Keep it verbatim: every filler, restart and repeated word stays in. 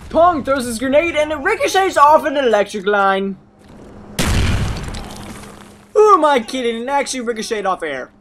Pong throws his grenade and it ricochets off an electric line. Who am I kidding? It actually ricocheted off air.